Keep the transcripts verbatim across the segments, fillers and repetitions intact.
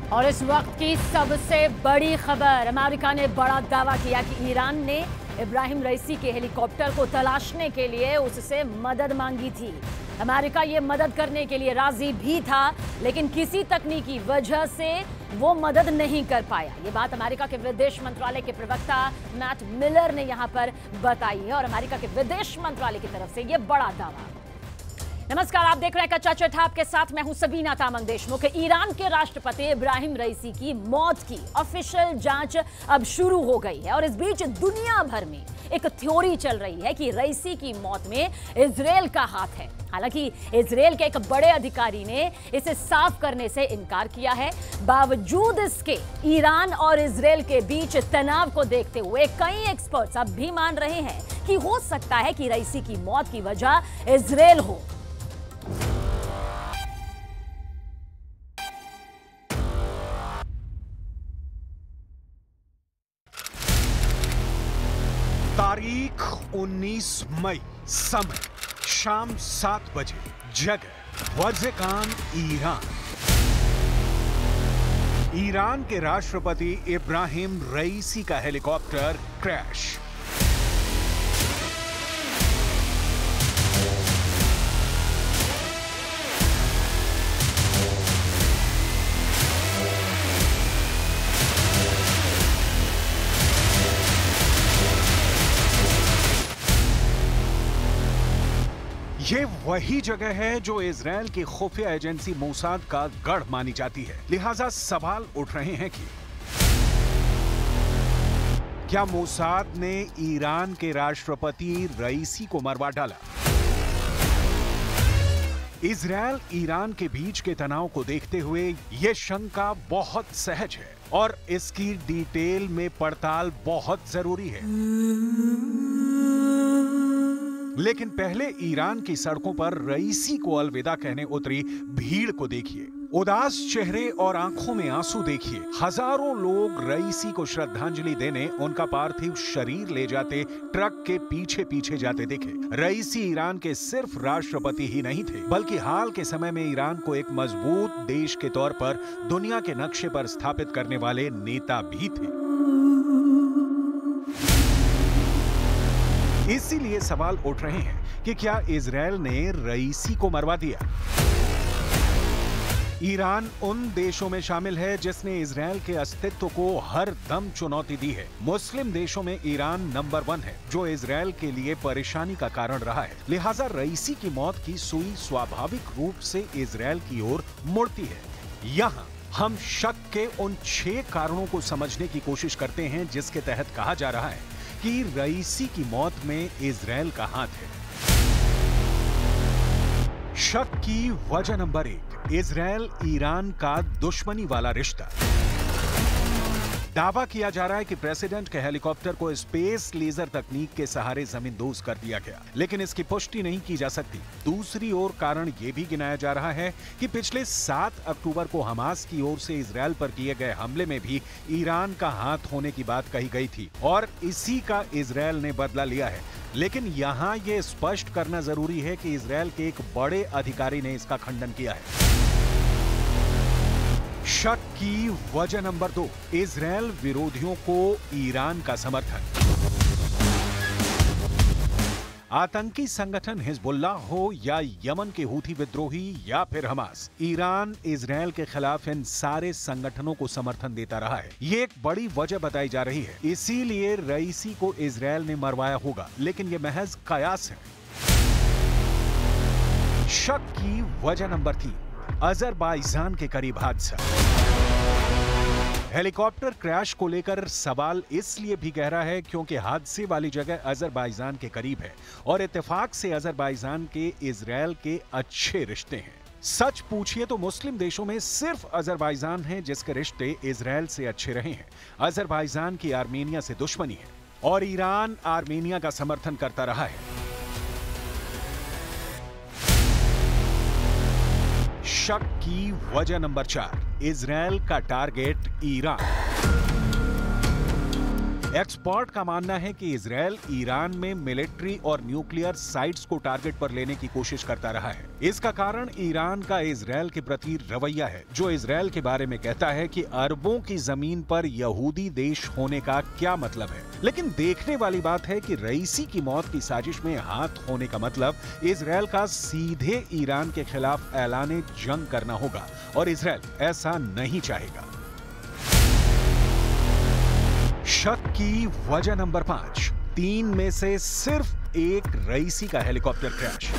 और इस वक्त की सबसे बड़ी खबर, अमेरिका ने बड़ा दावा किया कि ईरान ने इब्राहिम रईसी के हेलीकॉप्टर को तलाशने के लिए उससे मदद मांगी थी। अमेरिका ये मदद करने के लिए राजी भी था, लेकिन किसी तकनीकी वजह से वो मदद नहीं कर पाया। ये बात अमेरिका के विदेश मंत्रालय के प्रवक्ता मैट मिलर ने यहां पर बताई है और अमेरिका के विदेश मंत्रालय की तरफ से ये बड़ा दावा। नमस्कार, आप देख रहे हैं कच्चा चिट्ठा, आपके साथ मैं हूं सबीना तामंग देशमुख। ईरान के राष्ट्रपति इब्राहिम रईसी की मौत की ऑफिशियल जांच अब शुरू हो गई है और इस बीच दुनिया भर में एक थ्योरी चल रही है कि रईसी की मौत में इजरायल का हाथ है। हालांकि इजरायल के एक बड़े अधिकारी ने इसे साफ करने से इनकार किया है। बावजूद इसके ईरान और इजरायल के बीच तनाव को देखते हुए कई एक्सपर्ट्स अब भी मान रहे हैं कि हो सकता है कि रईसी की मौत की वजह इजरायल हो। तारीख उन्नीस मई, समय शाम सात बजे, जगह वज़ेकान, ईरान। ईरान के राष्ट्रपति इब्राहिम रईसी का हेलीकॉप्टर क्रैश। ये वही जगह है जो इजरायल की खुफिया एजेंसी मोसाद का गढ़ मानी जाती है। लिहाजा सवाल उठ रहे हैं कि क्या मोसाद ने ईरान के राष्ट्रपति रईसी को मरवा डाला? इजरायल ईरान के बीच के तनाव को देखते हुए यह शंका बहुत सहज है और इसकी डिटेल में पड़ताल बहुत जरूरी है। लेकिन पहले ईरान की सड़कों पर रईसी को अलविदा कहने उतरी भीड़ को देखिए। उदास चेहरे और आंखों में आंसू देखिए। हजारों लोग रईसी को श्रद्धांजलि देने उनका पार्थिव शरीर ले जाते ट्रक के पीछे पीछे जाते देखे। रईसी ईरान के सिर्फ राष्ट्रपति ही नहीं थे, बल्कि हाल के समय में ईरान को एक मजबूत देश के तौर पर दुनिया के नक्शे पर स्थापित करने वाले नेता भी थे। इसीलिए सवाल उठ रहे हैं कि क्या इजरायल ने रईसी को मरवा दिया? ईरान उन देशों में शामिल है जिसने इजरायल के अस्तित्व को हर दम चुनौती दी है। मुस्लिम देशों में ईरान नंबर वन है, जो इजरायल के लिए परेशानी का कारण रहा है। लिहाजा रईसी की मौत की सुई स्वाभाविक रूप से इजरायल की ओर मुड़ती है। यहाँ हम शक के उन छह कारणों को समझने की कोशिश करते हैं जिसके तहत कहा जा रहा है कि रईसी की मौत में इजरायल का हाथ है। शक की वजह नंबर एक, इजरायल ईरान का दुश्मनी वाला रिश्ता। दावा किया जा रहा है कि प्रेसिडेंट के हेलीकॉप्टर को स्पेस लेजर तकनीक के सहारे जमींदोज कर दिया गया, लेकिन इसकी पुष्टि नहीं की जा सकती। दूसरी ओर कारण यह भी गिनाया जा रहा है कि पिछले सात अक्टूबर को हमास की ओर से इजरायल पर किए गए हमले में भी ईरान का हाथ होने की बात कही गई थी और इसी का इजरायल ने बदला लिया है। लेकिन यहाँ ये स्पष्ट करना जरूरी है कि इजरायल के एक बड़े अधिकारी ने इसका खंडन किया है। शक की वजह नंबर दो, इजरायल विरोधियों को ईरान का समर्थन। आतंकी संगठन हिजबुल्लाह हो या यमन के हूथी विद्रोही या फिर हमास, ईरान इजरायल के खिलाफ इन सारे संगठनों को समर्थन देता रहा है। ये एक बड़ी वजह बताई जा रही है। इसीलिए रईसी को इजरायल ने मरवाया होगा, लेकिन ये महज कयास है। शक की वजह नंबर तीन, अजरबैजान के करीब हादसा। हेलीकॉप्टर क्रैश को लेकर सवाल इसलिए भी गहरा है क्योंकि हादसे वाली जगह अजरबैजान के करीब है और इत्तेफाक से अजरबैजान के इजरायल के अच्छे रिश्ते हैं। सच पूछिए तो मुस्लिम देशों में सिर्फ अजरबैजान है जिसके रिश्ते इजरायल से अच्छे रहे हैं। अजरबैजान की आर्मेनिया से दुश्मनी है और ईरान आर्मेनिया का समर्थन करता रहा है। शक की वजह नंबर चार, इजरायल का टारगेट ईरान। एक्सपर्ट का मानना है कि इजरायल ईरान में मिलिट्री और न्यूक्लियर साइट्स को टारगेट पर लेने की कोशिश करता रहा है। इसका कारण ईरान का इजरायल के प्रति रवैया है, जो इजरायल के बारे में कहता है कि अरबों की जमीन पर यहूदी देश होने का क्या मतलब है। लेकिन देखने वाली बात है कि रईसी की मौत की साजिश में हाथ होने का मतलब इजरायल का सीधे ईरान के खिलाफ ऐलाने जंग करना होगा, और इजरायल ऐसा नहीं चाहेगा। शक की वजह नंबर पांच, तीन में से सिर्फ एक रईसी का हेलीकॉप्टर क्रैश।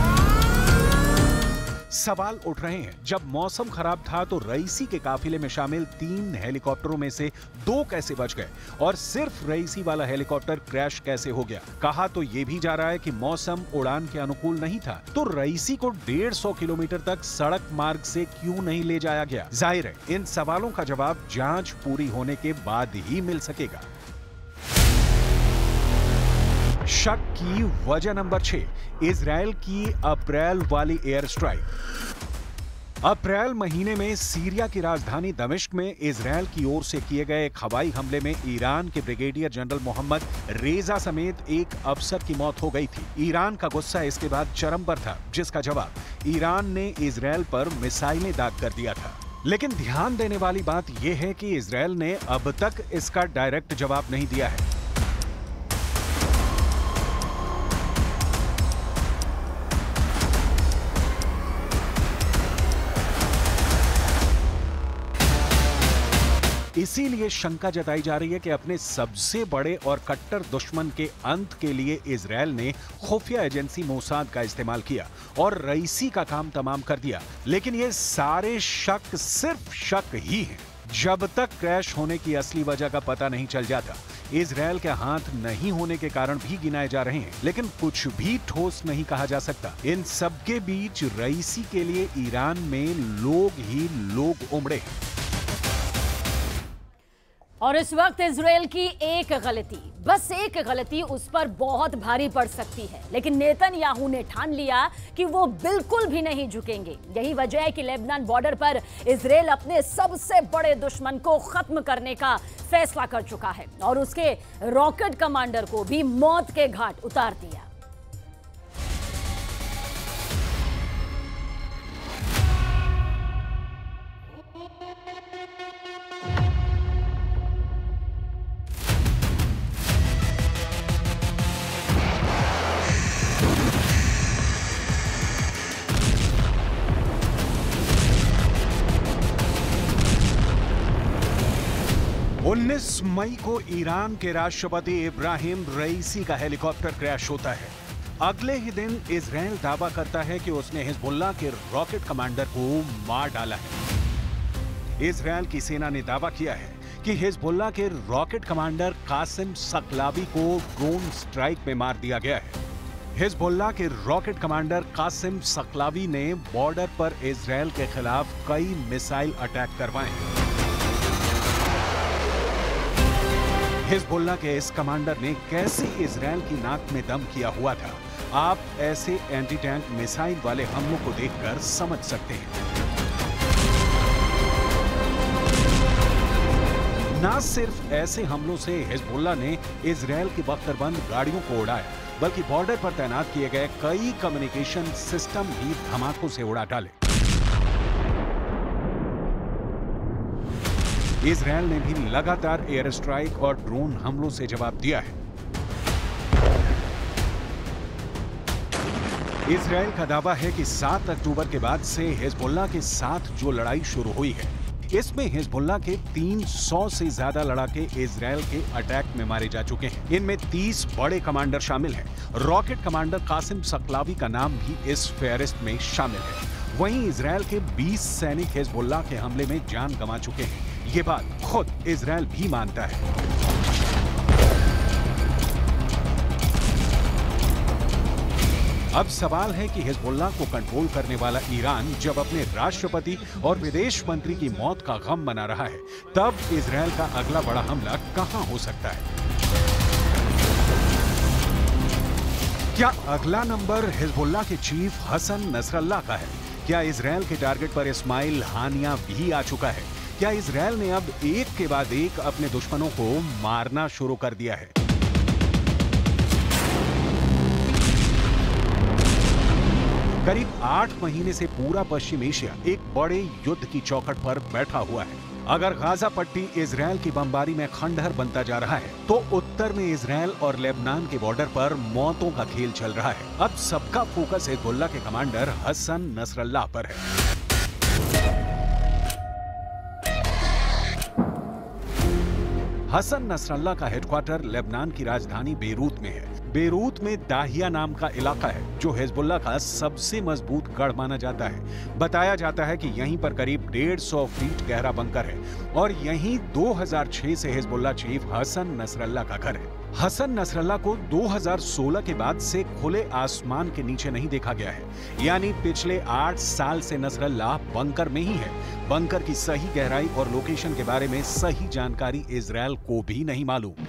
सवाल उठ रहे हैं, जब मौसम खराब था तो रईसी के काफिले में शामिल तीन हेलीकॉप्टरों में से दो कैसे बच गए और सिर्फ रईसी वाला हेलीकॉप्टर क्रैश कैसे हो गया? कहा तो यह भी जा रहा है कि मौसम उड़ान के अनुकूल नहीं था, तो रईसी को डेढ़ सौ किलोमीटर तक सड़क मार्ग से क्यों नहीं ले जाया गया? जाहिर है इन सवालों का जवाब जांच पूरी होने के बाद ही मिल सकेगा। शक की वजह नंबर छह, इजरायल की अप्रैल वाली एयर स्ट्राइक। अप्रैल महीने में सीरिया की राजधानी दमिश्क में इजरायल की ओर से किए गए एक हवाई हमले में ईरान के ब्रिगेडियर जनरल मोहम्मद रेजा समेत एक अफसर की मौत हो गई थी। ईरान का गुस्सा इसके बाद चरम पर था, जिसका जवाब ईरान ने इजरायल पर मिसाइलें दाग कर दिया था। लेकिन ध्यान देने वाली बात यह है कि इजरायल ने अब तक इसका डायरेक्ट जवाब नहीं दिया है। इसीलिए शंका जताई जा रही है कि अपने सबसे बड़े और कट्टर दुश्मन के अंत के लिए इजरायल ने खुफिया एजेंसी मोसाद का इस्तेमाल किया और रईसी का काम तमाम कर दिया। लेकिन ये सारे शक सिर्फ शक ही हैं। जब तक क्रैश होने की असली वजह का पता नहीं चल जाता, इजरायल के हाथ नहीं होने के कारण भी गिनाए जा रहे हैं, लेकिन कुछ भी ठोस नहीं कहा जा सकता। इन सबके बीच रईसी के लिए ईरान में लोग ही लोग उमड़े हैं। और इस वक्त इजरायल की एक गलती, बस एक गलती उस पर बहुत भारी पड़ सकती है, लेकिन नेतन्याहू ने ठान लिया कि वो बिल्कुल भी नहीं झुकेंगे। यही वजह है कि लेबनान बॉर्डर पर इजरायल अपने सबसे बड़े दुश्मन को खत्म करने का फैसला कर चुका है और उसके रॉकेट कमांडर को भी मौत के घाट उतार दिया। उन्नीस मई को ईरान के राष्ट्रपति इब्राहिम रईसी का हेलीकॉप्टर क्रैश होता है। अगले ही दिन इजरायल दावा करता है कि उसने हिजबुल्लाह के रॉकेट कमांडर को मार डाला है। इजरायल की सेना ने दावा किया है कि हिजबुल्लाह के रॉकेट कमांडर कासिम सकलावी को ड्रोन स्ट्राइक में मार दिया गया है। हिजबुल्लाह के रॉकेट कमांडर कासिम सकलावी ने बॉर्डर पर इजरायल के खिलाफ कई मिसाइल अटैक करवाए हैं। हिजबुल्लाह के इस कमांडर ने कैसे इजरायल की नाक में दम किया हुआ था, आप ऐसे एंटी टैंक मिसाइल वाले हमलों को देखकर समझ सकते हैं। न सिर्फ ऐसे हमलों से हिजबुल्लाह ने इजरायल की बख्तरबंद गाड़ियों को उड़ाया, बल्कि बॉर्डर पर तैनात किए गए कई कम्युनिकेशन सिस्टम भी धमाकों से उड़ा डाले। इजरायल ने भी लगातार एयर स्ट्राइक और ड्रोन हमलों से जवाब दिया है। इजरायल का दावा है कि सात अक्टूबर के बाद से हिजबुल्लाह के साथ जो लड़ाई शुरू हुई है, इसमें हिजबुल्लाह के तीन सौ से ज्यादा लड़ाके इजरायल के अटैक में मारे जा चुके हैं। इनमें तीस बड़े कमांडर शामिल हैं। रॉकेट कमांडर कासिम सकलावी का नाम भी इस फेहरिस्त में शामिल है। वहीं इजरायल के बीस सैनिक हिजबुल्लाह के हमले में जान गंवा चुके हैं। ये बात खुद इजरायल भी मानता है। अब सवाल है कि हिजबुल्लाह को कंट्रोल करने वाला ईरान जब अपने राष्ट्रपति और विदेश मंत्री की मौत का गम मना रहा है, तब इजरायल का अगला बड़ा हमला कहां हो सकता है? क्या अगला नंबर हिजबुल्लाह के चीफ हसन नसरल्लाह का है? क्या इजरायल के टारगेट पर इस्माइल हानिया भी आ चुका है? क्या इजरायल ने अब एक के बाद एक अपने दुश्मनों को मारना शुरू कर दिया है? करीब आठ महीने से पूरा पश्चिम एशिया एक बड़े युद्ध की चौखट पर बैठा हुआ है। अगर गाजा पट्टी इजरायल की बमबारी में खंडहर बनता जा रहा है, तो उत्तर में इजरायल और लेबनान के बॉर्डर पर मौतों का खेल चल रहा है। अब सबका फोकस हिजबुल्ला के कमांडर हसन नसरल्लाह पर है। हसन नसरल्लाह का हेडक्वार्टर लेबनान की राजधानी बेरूत में है। बेरूत में दाहिया नाम का इलाका है जो हिजबुल्ला का सबसे मजबूत गढ़ माना जाता है। बताया जाता है कि यहीं पर करीब डेढ़ सौ फीट गहरा बंकर है और यहीं दो हज़ार छह से हिजबुल्ला चीफ हसन नसरल्लाह का घर है। हसन नसरल्लाह को दो हज़ार सोलह के बाद से खुले आसमान के नीचे नहीं देखा गया है, यानी पिछले आठ साल से नसरल्लाह बंकर में ही है। बंकर की सही गहराई और लोकेशन के बारे में सही जानकारी इजरायल को भी नहीं मालूम।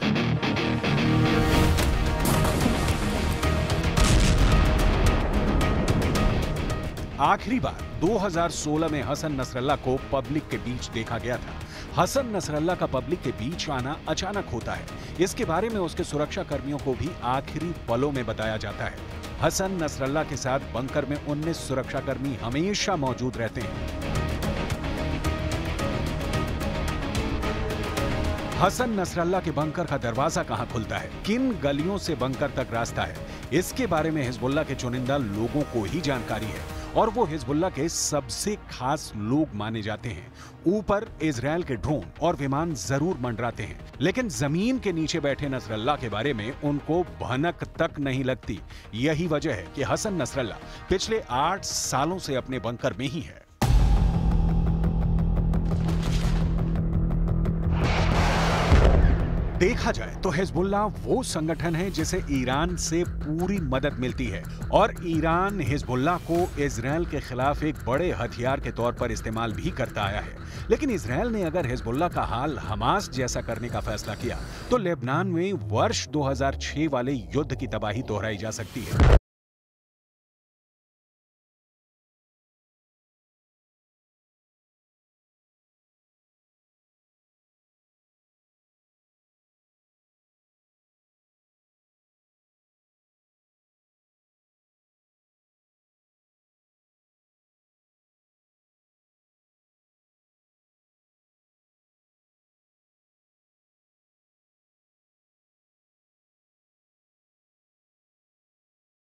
आखिरी बार दो हज़ार सोलह में हसन नसरल्लाह को पब्लिक के बीच देखा गया था। हसन नसरल्लाह का पब्लिक के बीच आना अचानक होता है। इसके बारे में उसके सुरक्षा कर्मियों को भी आखिरी पलों में बताया जाता है। हसन नसरल्लाह के साथ बंकर में उन्नीस सुरक्षाकर्मी हमेशा मौजूद रहते हैं। हसन नसरल्लाह के बंकर का दरवाजा कहां खुलता है, किन गलियों से बंकर तक रास्ता है, इसके बारे में हिजबुल्लाह के चुनिंदा लोगों को ही जानकारी है और वो हिजबुल्लाह के सबसे खास लोग माने जाते हैं। ऊपर इजरायल के ड्रोन और विमान जरूर मंडराते हैं, लेकिन जमीन के नीचे बैठे नसरल्लाह के बारे में उनको भनक तक नहीं लगती। यही वजह है कि हसन नसरल्लाह पिछले आठ सालों से अपने बंकर में ही है। देखा जाए तो हिजबुल्लाह वो संगठन है जिसे ईरान से पूरी मदद मिलती है और ईरान हिजबुल्लाह को इजरायल के खिलाफ एक बड़े हथियार के तौर पर इस्तेमाल भी करता आया है। लेकिन इजरायल ने अगर हिजबुल्लाह का हाल हमास जैसा करने का फैसला किया तो लेबनान में वर्ष दो हज़ार छह वाले युद्ध की तबाही दोहराई जा सकती है।